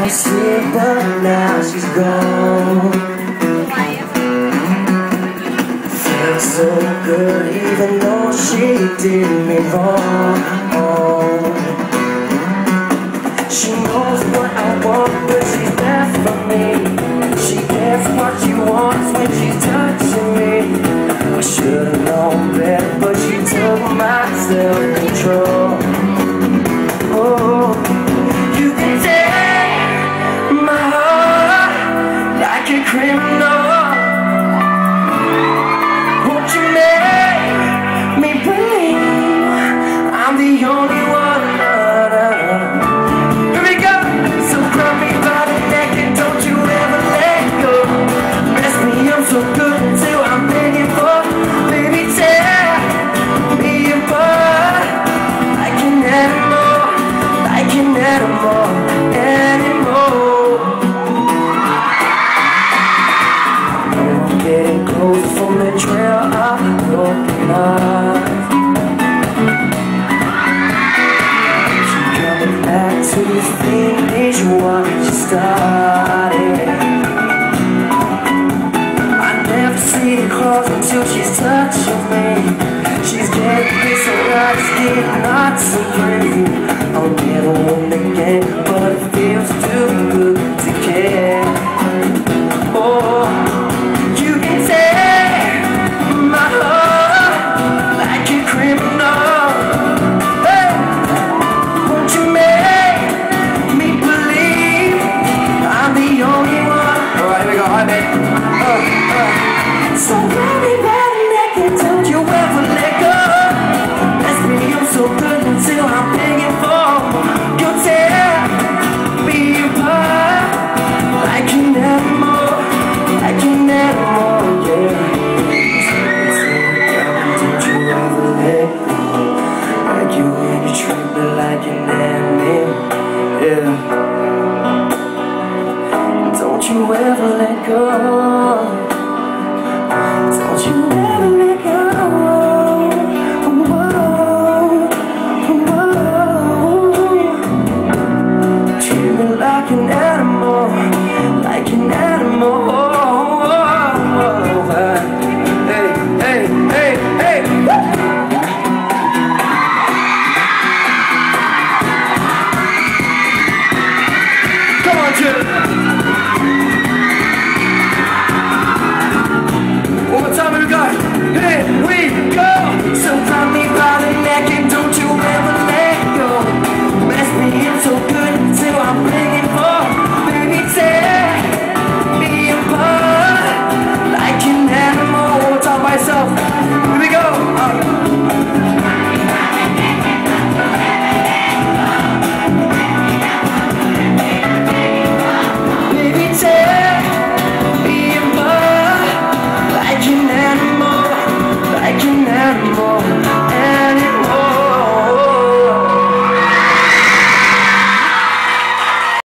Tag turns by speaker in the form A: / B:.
A: was here, but now she's gone. Felt so good, even though she did me wrong. She knows what I want, but she's there for me. She gets what she wants when she's touching me. I should've known better, but she took my self-control. Oh, you can take my heart like a criminal. Won't you make me believe I'm the only one? Here we go. So grab me by the neck and don't you ever let go. Mess me up so good until I'm begging for. Baby, tear me apart. I can add more, I can add more, anymore. I'm getting close from the trail of broken hearts. She coming back to finish what she started. I never see the close until she's touching me. She's getting me so right, it's getting not so pretty. I'll never win again, but it feels too good to care. Oh, you can take my heart like a criminal. Hey, won't you make me believe I'm the only one? Alright, here we go, hi babe. So grab me by the neck and don't you ever let go. Mess me up so good until I'm begging for. You'll tear me apart. I can add more, I can add more, yeah. Don't you ever let go. Like you when you treat me like an animal, yeah. Don't you ever let go.